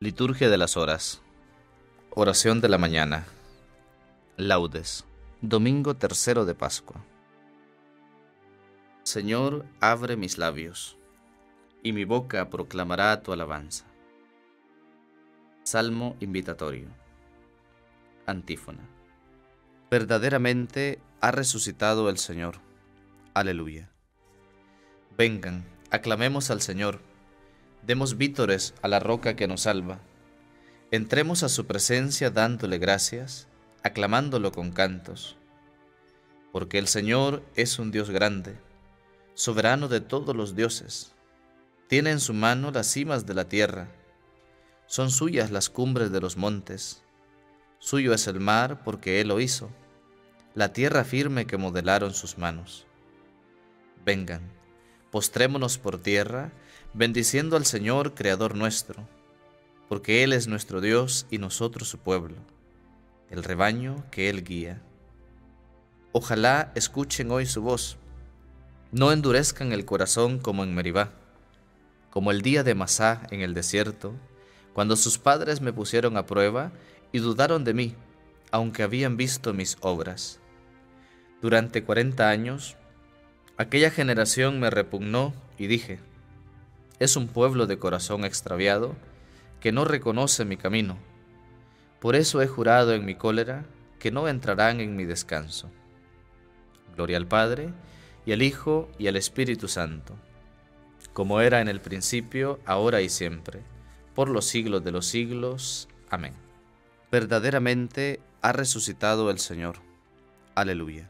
Liturgia de las Horas. Oración de la mañana. Laudes. Domingo tercero de Pascua. Señor, abre mis labios, y mi boca proclamará tu alabanza. Salmo invitatorio. Antífona. Verdaderamente ha resucitado el Señor. Aleluya. Vengan, aclamemos al Señor. Demos vítores a la roca que nos salva. Entremos a su presencia dándole gracias, aclamándolo con cantos. Porque el Señor es un Dios grande, soberano de todos los dioses. Tiene en su mano las cimas de la tierra. Son suyas las cumbres de los montes. Suyo es el mar porque Él lo hizo, la tierra firme que modelaron sus manos. Vengan, postrémonos por tierra, bendiciendo al Señor, Creador nuestro, porque Él es nuestro Dios y nosotros su pueblo, el rebaño que Él guía. Ojalá escuchen hoy su voz, no endurezcan el corazón como en Meribá, como el día de Masá en el desierto, cuando sus padres me pusieron a prueba y dudaron de mí, aunque habían visto mis obras. Durante 40 años, aquella generación me repugnó y dije: es un pueblo de corazón extraviado que no reconoce mi camino. Por eso he jurado en mi cólera que no entrarán en mi descanso. Gloria al Padre, y al Hijo, y al Espíritu Santo, como era en el principio, ahora y siempre, por los siglos de los siglos. Amén. Verdaderamente ha resucitado el Señor. Aleluya.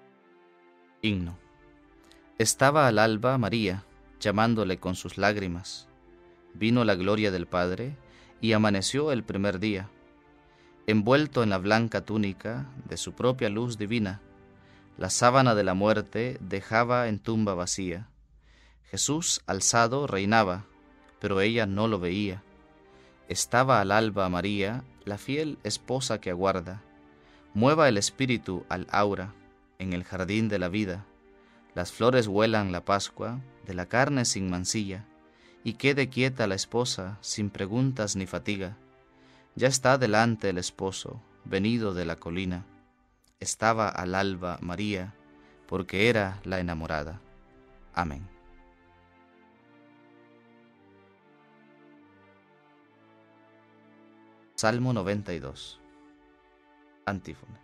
Himno. Estaba al alba María, llamándole con sus lágrimas. Vino la gloria del Padre, y amaneció el primer día. Envuelto en la blanca túnica de su propia luz divina, la sábana de la muerte dejaba en tumba vacía. Jesús alzado reinaba, pero ella no lo veía. Estaba al alba María, la fiel esposa que aguarda. Mueva el espíritu al aura, en el jardín de la vida. Las flores huelan la Pascua, de la carne sin mancilla, y quede quieta la esposa, sin preguntas ni fatiga. Ya está delante el esposo, venido de la colina. Estaba al alba María, porque era la enamorada. Amén. Salmo 92. Antífona.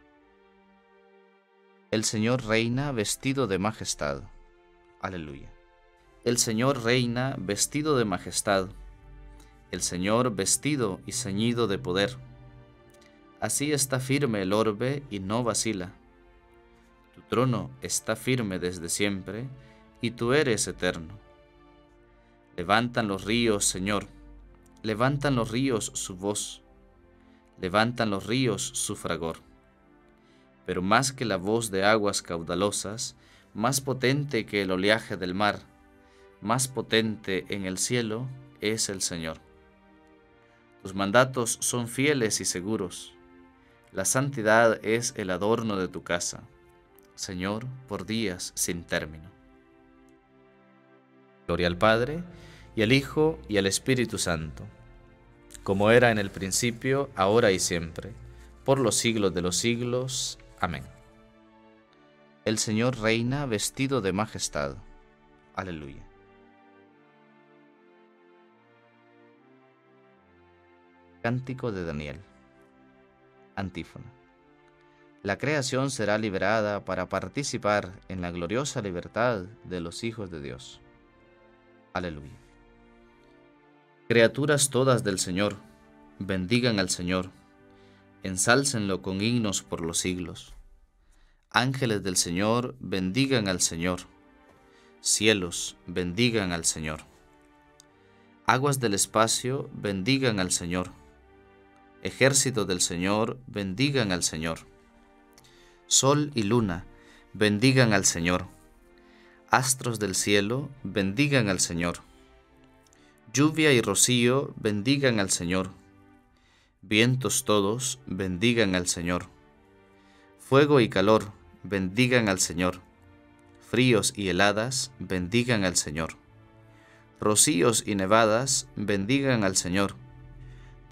El Señor reina vestido de majestad. Aleluya. El Señor reina vestido de majestad. El Señor vestido y ceñido de poder. Así está firme el orbe y no vacila. Tu trono está firme desde siempre, y tú eres eterno. Levantan los ríos, Señor, levantan los ríos su voz, levantan los ríos su fragor. Pero más que la voz de aguas caudalosas, más potente que el oleaje del mar, más potente en el cielo es el Señor. Tus mandatos son fieles y seguros. La santidad es el adorno de tu casa, Señor, por días sin término. Gloria al Padre, y al Hijo, y al Espíritu Santo, como era en el principio, ahora y siempre, por los siglos de los siglos. Amén. El Señor reina vestido de majestad. Aleluya. Cántico de Daniel. Antífona. La creación será liberada para participar en la gloriosa libertad de los hijos de Dios. Aleluya. Criaturas todas del Señor, bendigan al Señor, ensálcenlo con himnos por los siglos. Ángeles del Señor, bendigan al Señor. Cielos, bendigan al Señor. Aguas del espacio, bendigan al Señor. Ejército del Señor, bendigan al Señor. Sol y luna, bendigan al Señor. Astros del cielo, bendigan al Señor. Lluvia y rocío, bendigan al Señor. Vientos todos, bendigan al Señor. Fuego y calor, bendigan al Señor. Fríos y heladas, bendigan al Señor. Rocíos y nevadas, bendigan al Señor.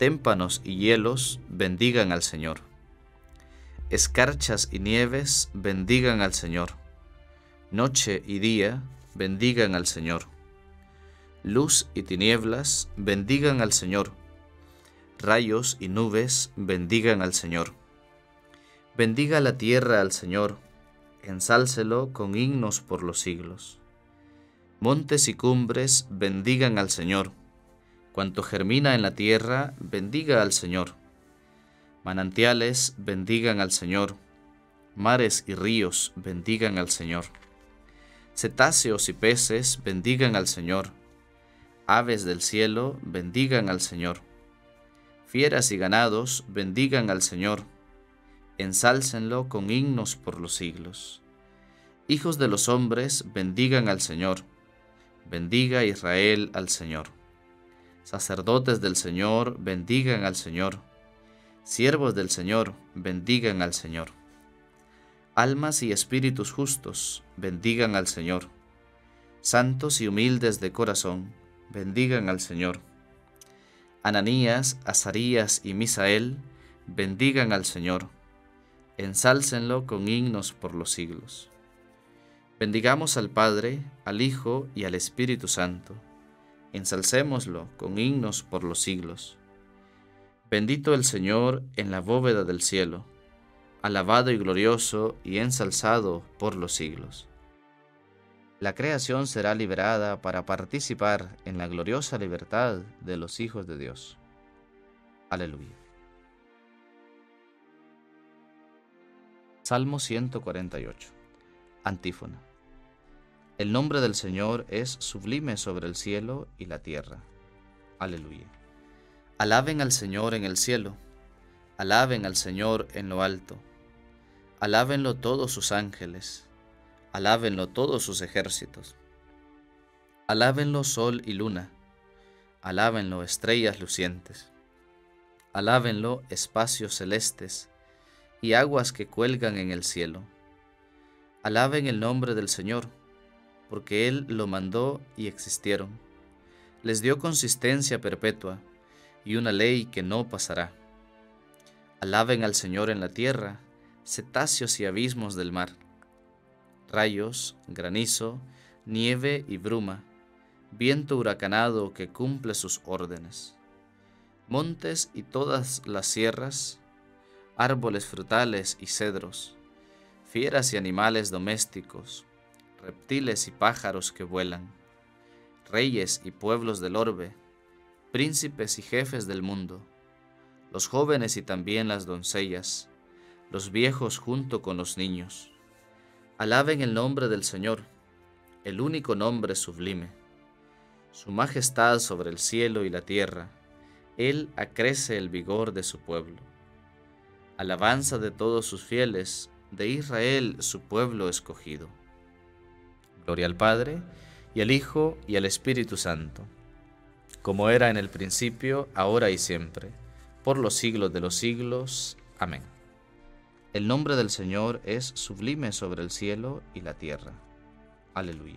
Témpanos y hielos bendigan al Señor. Escarchas y nieves bendigan al Señor. Noche y día bendigan al Señor. Luz y tinieblas bendigan al Señor. Rayos y nubes bendigan al Señor. Bendiga la tierra al Señor, ensálcelo con himnos por los siglos. Montes y cumbres bendigan al Señor. Cuanto germina en la tierra, bendiga al Señor. Manantiales bendigan al Señor. Mares y ríos bendigan al Señor. Cetáceos y peces bendigan al Señor. Aves del cielo bendigan al Señor. Fieras y ganados bendigan al Señor. Ensálcenlo con himnos por los siglos. Hijos de los hombres bendigan al Señor. Bendiga Israel al Señor. Sacerdotes del Señor bendigan al Señor. Siervos del Señor bendigan al Señor. Almas y espíritus justos bendigan al Señor. Santos y humildes de corazón bendigan al Señor. Ananías, Azarías y Misael bendigan al Señor. Ensálcenlo con himnos por los siglos. Bendigamos al Padre, al Hijo y al Espíritu Santo. Ensalcémoslo con himnos por los siglos. Bendito el Señor en la bóveda del cielo, alabado y glorioso y ensalzado por los siglos. La creación será liberada para participar en la gloriosa libertad de los hijos de Dios. Aleluya. Salmo 148. Antífona. El nombre del Señor es sublime sobre el cielo y la tierra. Aleluya. Alaben al Señor en el cielo, alaben al Señor en lo alto, alábenlo todos sus ángeles, alábenlo todos sus ejércitos. Alábenlo sol y luna, alábenlo estrellas lucientes, alábenlo espacios celestes y aguas que cuelgan en el cielo. Alaben el nombre del Señor, porque Él lo mandó y existieron. Les dio consistencia perpetua y una ley que no pasará. Alaben al Señor en la tierra, cetáceos y abismos del mar. Rayos, granizo, nieve y bruma, viento huracanado que cumple sus órdenes. Montes y todas las sierras, árboles frutales y cedros, fieras y animales domésticos, reptiles y pájaros que vuelan, reyes y pueblos del orbe, príncipes y jefes del mundo, los jóvenes y también las doncellas, los viejos junto con los niños. Alaben el nombre del Señor, el único nombre sublime. Su majestad sobre el cielo y la tierra, Él acrece el vigor de su pueblo. Alabanza de todos sus fieles, de Israel su pueblo escogido. Gloria al Padre, y al Hijo, y al Espíritu Santo, como era en el principio, ahora y siempre, por los siglos de los siglos. Amén. El nombre del Señor es sublime sobre el cielo y la tierra. Aleluya.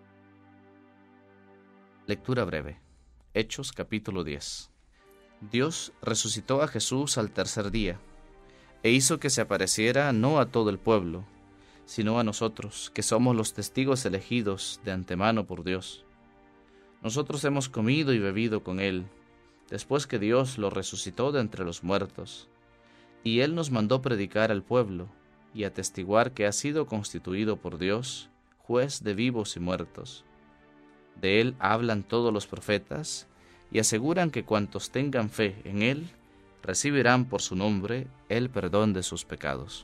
Lectura breve. Hechos capítulo 10. Dios resucitó a Jesús al tercer día, e hizo que se apareciera no a todo el pueblo, sino a nosotros, que somos los testigos elegidos de antemano por Dios. Nosotros hemos comido y bebido con Él, después que Dios lo resucitó de entre los muertos, y Él nos mandó predicar al pueblo, y atestiguar que ha sido constituido por Dios, juez de vivos y muertos. De Él hablan todos los profetas, y aseguran que cuantos tengan fe en Él, recibirán por su nombre el perdón de sus pecados.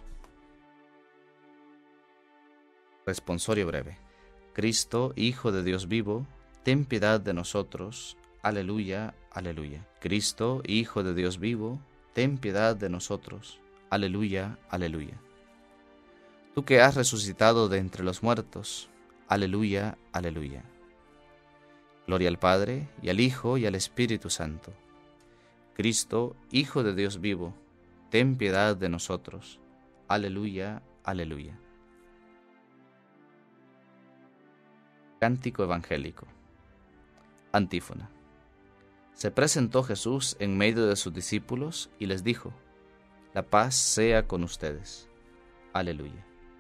Responsorio breve. Cristo, Hijo de Dios vivo, ten piedad de nosotros. Aleluya, aleluya. Cristo, Hijo de Dios vivo, ten piedad de nosotros. Aleluya, aleluya. Tú que has resucitado de entre los muertos. Aleluya, aleluya. Gloria al Padre, y al Hijo, y al Espíritu Santo. Cristo, Hijo de Dios vivo, ten piedad de nosotros. Aleluya, aleluya. Cántico evangélico. Antífona. Se presentó Jesús en medio de sus discípulos y les dijo: La paz sea con ustedes. Aleluya.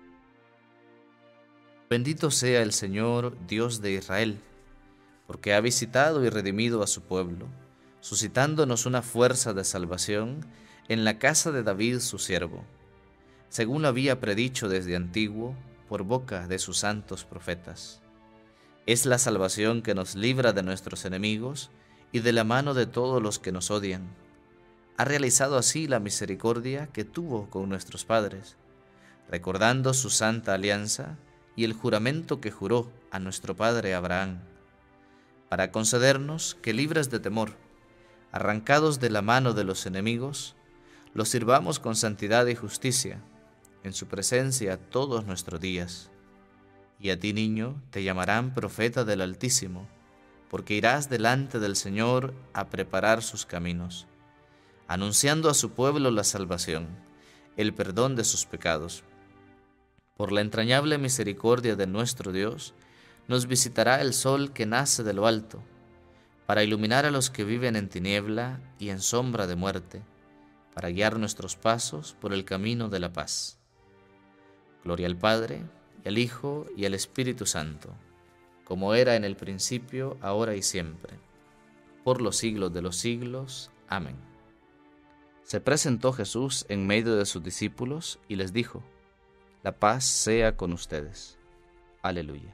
Bendito sea el Señor, Dios de Israel, porque ha visitado y redimido a su pueblo, suscitándonos una fuerza de salvación en la casa de David su siervo, según lo había predicho desde antiguo por boca de sus santos profetas. Es la salvación que nos libra de nuestros enemigos y de la mano de todos los que nos odian. Ha realizado así la misericordia que tuvo con nuestros padres, recordando su santa alianza y el juramento que juró a nuestro padre Abraham, para concedernos que, libres de temor, arrancados de la mano de los enemigos, los sirvamos con santidad y justicia en su presencia todos nuestros días. Y a ti, niño, te llamarán profeta del Altísimo, porque irás delante del Señor a preparar sus caminos, anunciando a su pueblo la salvación, el perdón de sus pecados. Por la entrañable misericordia de nuestro Dios, nos visitará el sol que nace de lo alto, para iluminar a los que viven en tiniebla y en sombra de muerte, para guiar nuestros pasos por el camino de la paz. Gloria al Padre, y al Hijo, y al Espíritu Santo, como era en el principio, ahora y siempre, por los siglos de los siglos. Amén. Se presentó Jesús en medio de sus discípulos y les dijo: La paz sea con ustedes. Aleluya.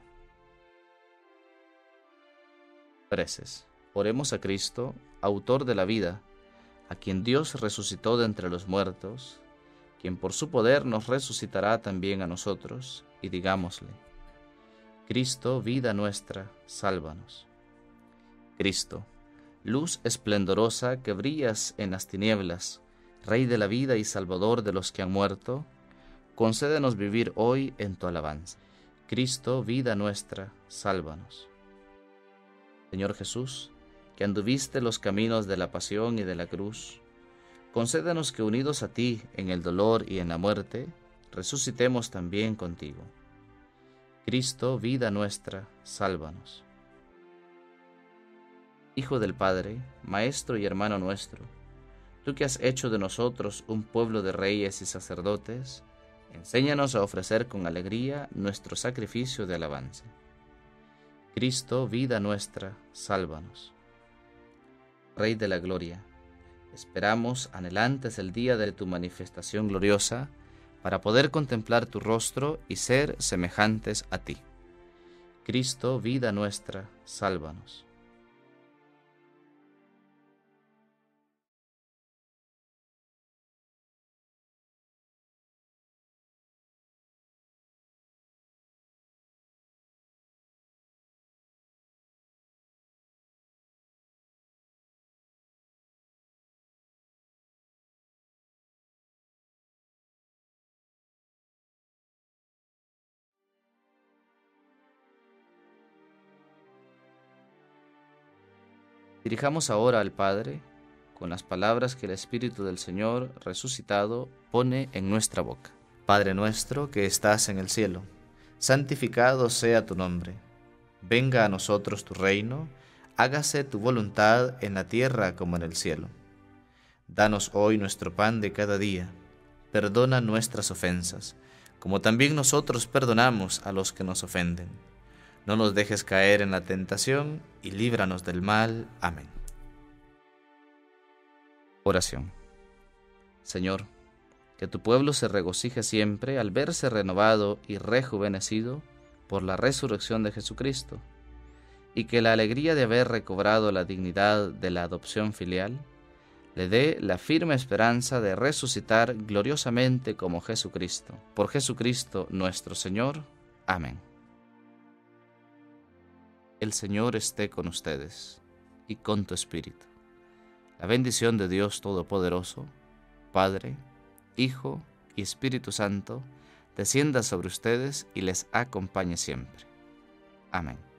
Preces. Oremos a Cristo, autor de la vida, a quien Dios resucitó de entre los muertos, quien por su poder nos resucitará también a nosotros, y digámosle: Cristo, vida nuestra, sálvanos. Cristo, luz esplendorosa que brillas en las tinieblas, Rey de la vida y Salvador de los que han muerto, concédenos vivir hoy en tu alabanza. Cristo, vida nuestra, sálvanos. Señor Jesús, que anduviste los caminos de la pasión y de la cruz, concédenos que, unidos a ti en el dolor y en la muerte, resucitemos también contigo. Cristo, vida nuestra, sálvanos. Hijo del Padre, Maestro y hermano nuestro, tú que has hecho de nosotros un pueblo de reyes y sacerdotes, enséñanos a ofrecer con alegría nuestro sacrificio de alabanza. Cristo, vida nuestra, sálvanos. Rey de la gloria, esperamos anhelantes el día de tu manifestación gloriosa, para poder contemplar tu rostro y ser semejantes a ti. Cristo, vida nuestra, sálvanos. Dirijamos ahora al Padre con las palabras que el Espíritu del Señor resucitado pone en nuestra boca. Padre nuestro que estás en el cielo, santificado sea tu nombre. Venga a nosotros tu reino, hágase tu voluntad en la tierra como en el cielo. Danos hoy nuestro pan de cada día. Perdona nuestras ofensas, como también nosotros perdonamos a los que nos ofenden. No nos dejes caer en la tentación y líbranos del mal. Amén. Oración. Señor, que tu pueblo se regocije siempre al verse renovado y rejuvenecido por la resurrección de Jesucristo, y que la alegría de haber recobrado la dignidad de la adopción filial le dé la firme esperanza de resucitar gloriosamente como Jesucristo. Por Jesucristo nuestro Señor. Amén. El Señor esté con ustedes y con tu espíritu. La bendición de Dios Todopoderoso, Padre, Hijo y Espíritu Santo, descienda sobre ustedes y les acompañe siempre. Amén.